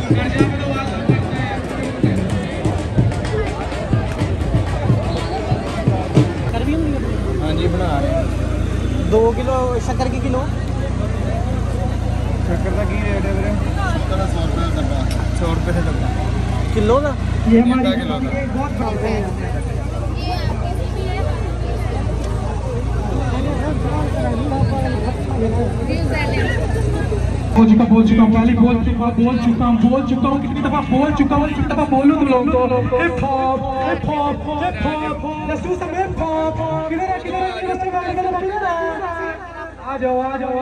हाँ जी बना रहे हैं। 2 किलो शक्कर की किलो शक्कर का की रेट है मेरे? 100 रुपये डब्बा। 100 रुपये से डब्बा किलो का। ये हमारी किलो का बहुत चलते हैं। बोल चुका हूँ पहले बोल चुका हूँ कितनी दफा बोल चुका हूँ, कितनी दफा बोलूँ तुम लोगों को। Hip hop hip hop hip hop, let's do some hip hop. किधर आ जाओ आ जाओ।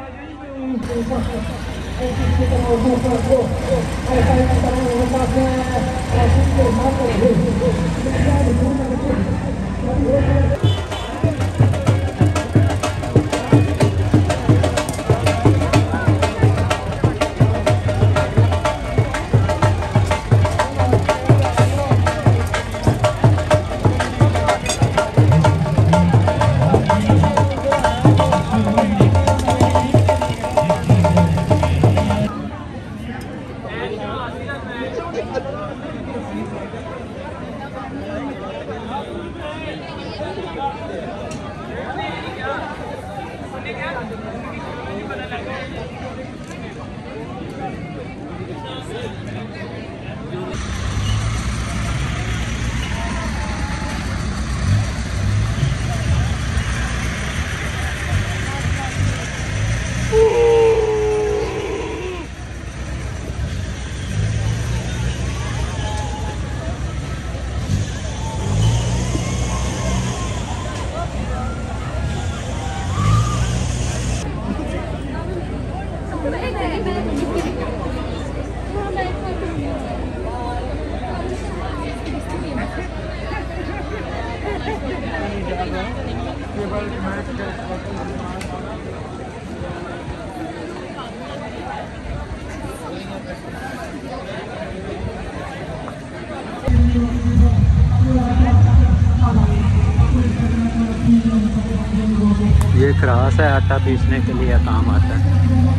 ये क्रास है, आटा पीसने के लिए काम आता है।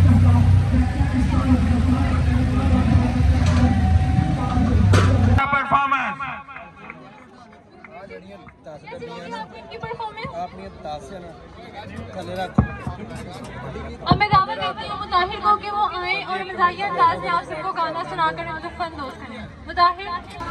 अब मैं दावत देती हूँ मुताहिर को कि वो आए और मज़ाहिया अंदाज में आप सबको गाना सुना कर लुत्फ़ अंदोज़ करें। मुताहिर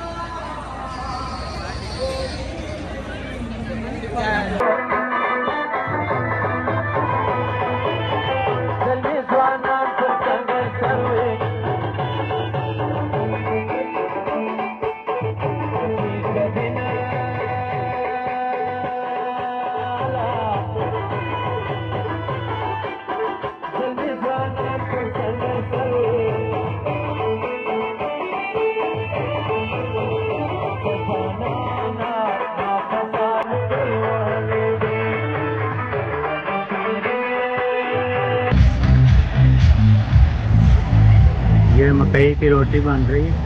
ये मकई की रोटी बन रही है।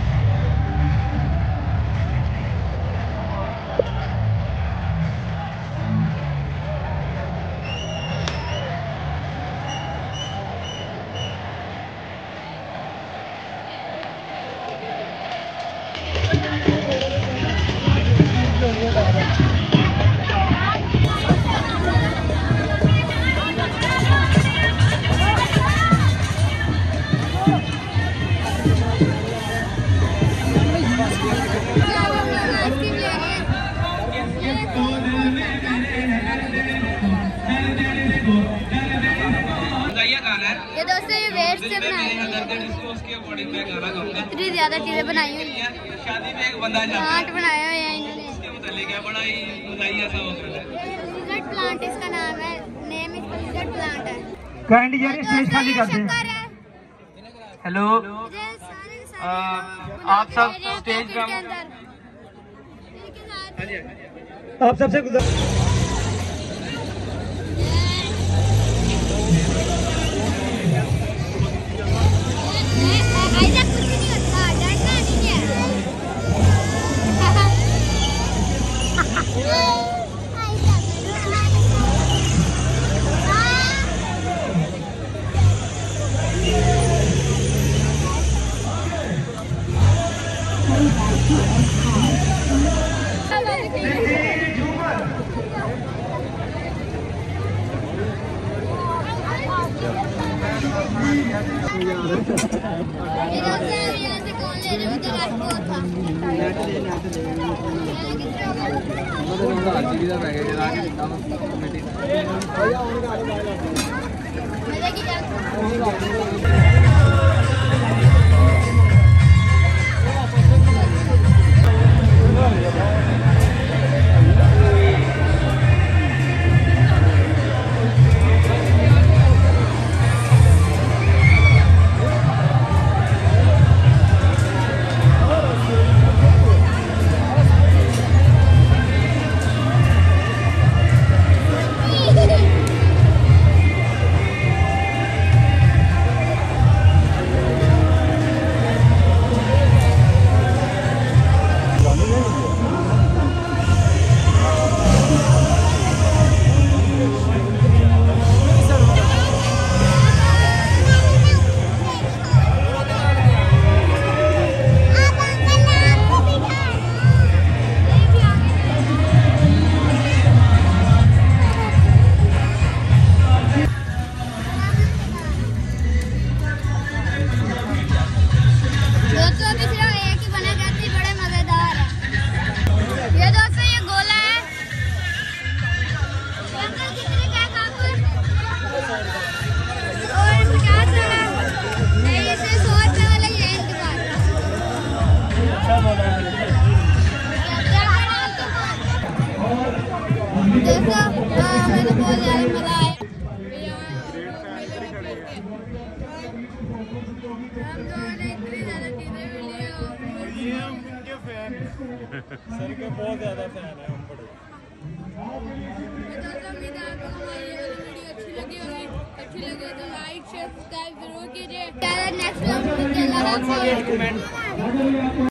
ये दोस्तों ये वेस्ट से बनाए इतनी ज्यादा चीजें बनाई हुई हैं। प्लांट बनाए हुए हैं इन्होंने। लिज़र्ड प्लांट इसका नाम है, नेम इसका लिज़र्ड प्लांट है। काइंड यार स्टेज खाली कर दें। हेलो आप सब स्टेज पे आप सबसे गुजर यहाँ से कौन ले रहे उधर आपको था मजा की सर के बहुत ज्यादा फैन है हम बड़े। अच्छी लगे तो लाइक शेयर सब्सक्राइब जरूर कीजिए। नेक्स्ट